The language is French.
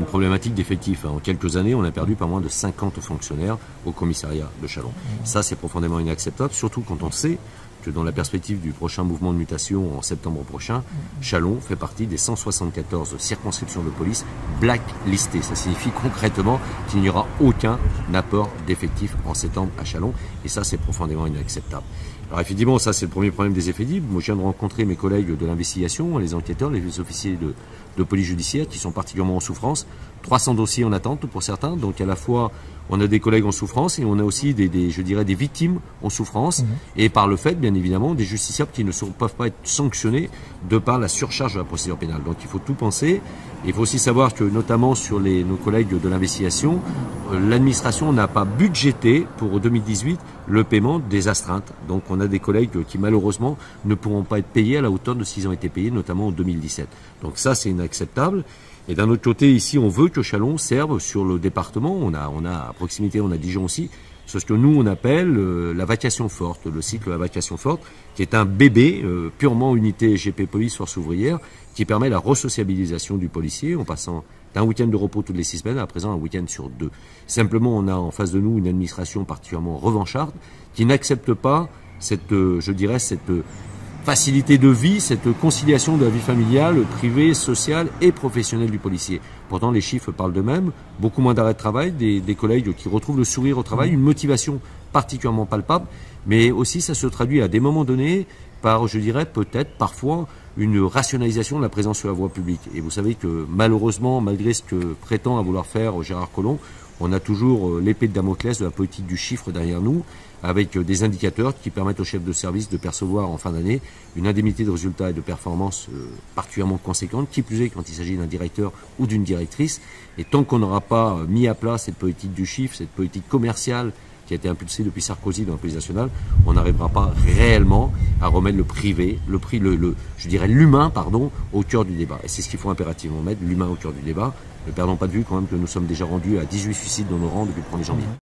problématique d'effectifs. En quelques années, on a perdu pas moins de 50 fonctionnaires au commissariat de Châlons. Ça, c'est profondément inacceptable, surtout quand on sait que dans la perspective du prochain mouvement de mutation en septembre prochain, Châlons fait partie des 174 circonscriptions de police blacklistées. Ça signifie concrètement qu'il n'y aura aucun apport d'effectifs en septembre à Châlons, et ça, c'est profondément inacceptable. Alors effectivement, ça c'est le premier problème des effectifs. Moi, je viens de rencontrer mes collègues de l'investigation, les enquêteurs, les officiers de police judiciaire qui sont particulièrement en souffrance. 300 dossiers en attente pour certains, donc à la fois on a des collègues en souffrance et on a aussi des victimes en souffrance, et par le fait, bien évidemment, des justiciables qui ne peuvent pas être sanctionnés de par la surcharge de la procédure pénale. Donc il faut tout penser. Il faut aussi savoir que, notamment sur nos collègues de l'investigation, l'administration n'a pas budgété pour 2018 le paiement des astreintes. Donc on a des collègues qui malheureusement ne pourront pas être payés à la hauteur de ce qu'ils ont été payés, notamment en 2017. Donc ça, c'est inacceptable. Et d'un autre côté, ici, on veut que Châlons serve sur le département. On a à proximité, on a Dijon aussi. C'est ce que nous, on appelle la vacation forte, le cycle La Vacation Forte, qui est un bébé purement unité GP Police Force ouvrière, qui permet la resociabilisation du policier en passant d'un week-end de repos toutes les 6 semaines à présent un week-end sur 2. Simplement, on a en face de nous une administration particulièrement revancharde qui n'accepte pas cette facilité de vie, cette conciliation de la vie familiale, privée, sociale et professionnelle du policier. Pourtant, les chiffres parlent d'eux-mêmes. Beaucoup moins d'arrêts de travail, des collègues qui retrouvent le sourire au travail, une motivation particulièrement palpable, mais aussi ça se traduit à des moments donnés par, je dirais, peut-être parfois une rationalisation de la présence sur la voie publique. Et vous savez que malheureusement, malgré ce que prétend à vouloir faire Gérard Collomb, on a toujours l'épée de Damoclès de la politique du chiffre derrière nous, avec des indicateurs qui permettent aux chefs de service de percevoir en fin d'année une indemnité de résultat et de performance particulièrement conséquente, qui plus est quand il s'agit d'un directeur ou d'une directrice. Et tant qu'on n'aura pas mis à plat cette politique du chiffre, cette politique commerciale qui a été impulsée depuis Sarkozy dans la police nationale, on n'arrivera pas réellement à remettre le privé, l'humain, au cœur du débat. Et c'est ce qu'il faut impérativement mettre, l'humain au cœur du débat. Ne perdons pas de vue quand même que nous sommes déjà rendus à 18 suicides dans nos rangs depuis le 1er janvier.